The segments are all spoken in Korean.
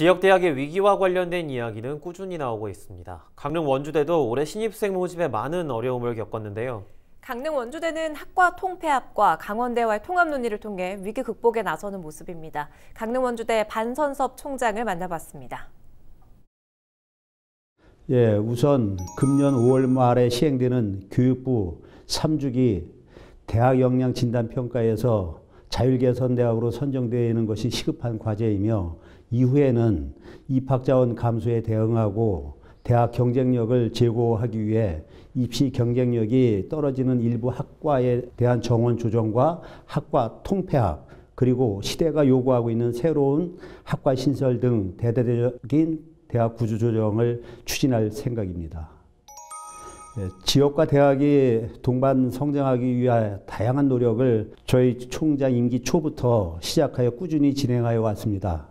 지역대학의 위기와 관련된 이야기는 꾸준히 나오고 있습니다. 강릉 원주대도 올해 신입생 모집에 많은 어려움을 겪었는데요. 강릉 원주대는 학과 통폐합과 강원대와의 통합 논의를 통해 위기 극복에 나서는 모습입니다. 강릉 원주대 반선섭 총장을 만나봤습니다. 우선 금년 5월 말에 시행되는 교육부 3주기 대학 역량 진단 평가에서 자율개선대학으로 선정되는 것이 시급한 과제이며, 이후에는 입학자원 감소에 대응하고 대학 경쟁력을 제고하기 위해 입시 경쟁력이 떨어지는 일부 학과에 대한 정원 조정과 학과 통폐합, 그리고 시대가 요구하고 있는 새로운 학과 신설 등 대대적인 대학 구조 조정을 추진할 생각입니다. 지역과 대학이 동반 성장하기 위한 다양한 노력을 저희 총장 임기 초부터 시작하여 꾸준히 진행하여 왔습니다.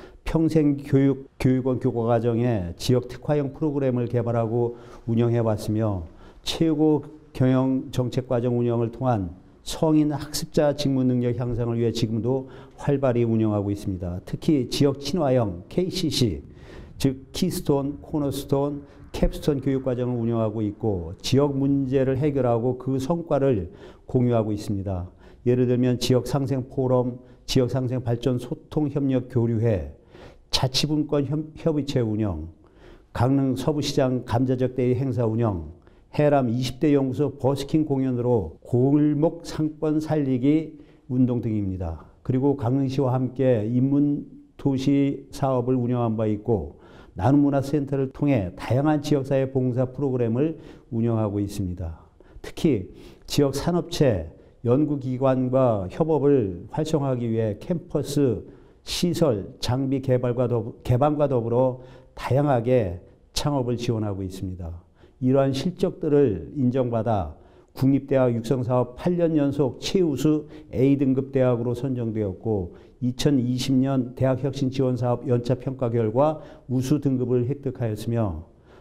평생교육원 교과과정에 지역 특화형 프로그램을 개발하고 운영해 왔으며, 최고 경영 정책과정 운영을 통한 성인 학습자 직무 능력 향상을 위해 지금도 활발히 운영하고 있습니다. 특히 지역 친화형 KCC, 즉 키스톤, 코너스톤, 캡스톤 교육과정을 운영하고 있고, 지역 문제를 해결하고 그 성과를 공유하고 있습니다. 예를 들면 지역상생 포럼, 지역상생 발전 소통 협력 교류회, 자치분권 협의체 운영, 강릉 서부시장 감자적 대회 행사 운영, 해람 20대 연구소 버스킹 공연으로 골목 상권 살리기 운동 등입니다. 그리고 강릉시와 함께 인문도시 사업을 운영한 바 있고, 나눔문화센터를 통해 다양한 지역사회 봉사 프로그램을 운영하고 있습니다. 특히 지역 산업체, 연구기관과 협업을 활성화하기 위해 캠퍼스, 시설, 장비 개방과 더불어 다양하게 창업을 지원하고 있습니다. 이러한 실적들을 인정받아 국립대학 육성사업 8년 연속 최우수 A등급 대학으로 선정되었고, 2020년 대학혁신지원사업 연차평가 결과 우수 등급을 획득하였으며,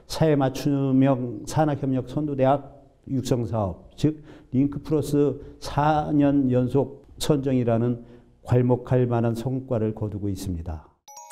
사회맞춤형 산학협력 선도대학 육성사업, 즉 링크플러스 4년 연속 선정이라는 괄목할 만한 성과를 거두고 있습니다.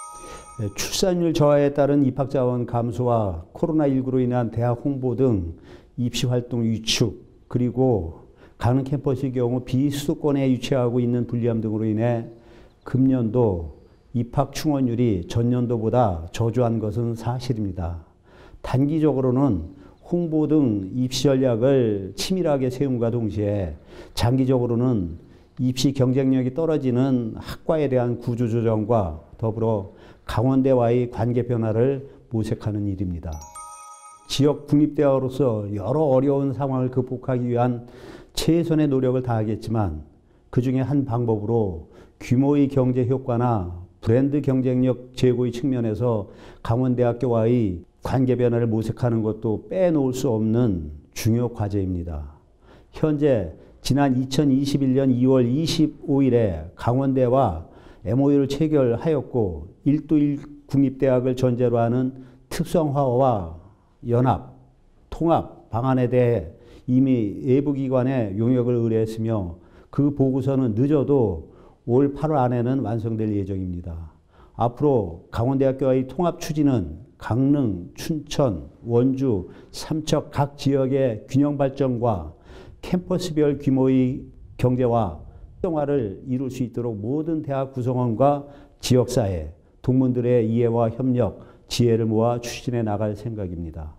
출산율 저하에 따른 입학자원 감소와 코로나19로 인한 대학 홍보 등 입시활동 위축, 그리고 강릉 캠퍼스의 경우 비수도권에 위치하고 있는 불리함 등으로 인해 금년도 입학 충원율이 전년도보다 저조한 것은 사실입니다. 단기적으로는 홍보 등 입시 전략을 치밀하게 세움과 동시에 장기적으로는 입시 경쟁력이 떨어지는 학과에 대한 구조조정과 더불어 강원대와의 관계 변화를 모색하는 일입니다. 지역 국립대학으로서 여러 어려운 상황을 극복하기 위한 최선의 노력을 다하겠지만, 그중에 한 방법으로 규모의 경제 효과나 브랜드 경쟁력 제고의 측면에서 강원대학교와의 관계 변화를 모색하는 것도 빼놓을 수 없는 중요 과제입니다. 현재 지난 2021년 2월 25일에 강원대와 MOU를 체결하였고, 1도1 국립대학을 전제로 하는 특성화와 연합, 통합 방안에 대해 이미 외부기관에 용역을 의뢰했으며, 그 보고서는 늦어도 올 8월 안에는 완성될 예정입니다. 앞으로 강원대학교와의 통합 추진은 강릉, 춘천, 원주, 삼척 각 지역의 균형 발전과 캠퍼스별 규모의 경제와 활성화를 이룰 수 있도록 모든 대학 구성원과 지역사회, 동문들의 이해와 협력, 지혜를 모아 추진해 나갈 생각입니다.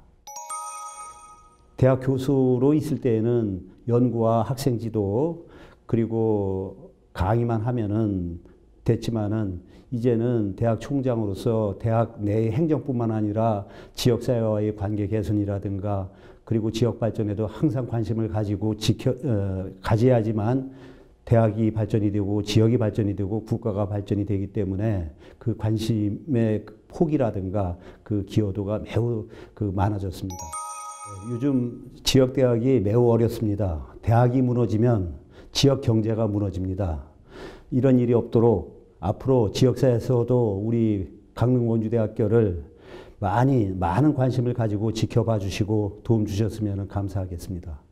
대학 교수로 있을 때에는 연구와 학생 지도, 그리고 강의만 하면은 됐지만은, 이제는 대학 총장으로서 대학 내 행정뿐만 아니라 지역사회와의 관계 개선이라든가, 그리고 지역 발전에도 항상 관심을 가지고 가져야지만 대학이 발전이 되고 지역이 발전이 되고 국가가 발전이 되기 때문에, 그 관심의 폭이라든가 그 기여도가 매우 많아졌습니다. 요즘 지역대학이 매우 어렵습니다. 대학이 무너지면 지역 경제가 무너집니다. 이런 일이 없도록 앞으로 지역사회에서도 우리 강릉 원주대학교를 많은 관심을 가지고 지켜봐 주시고 도움 주셨으면 감사하겠습니다.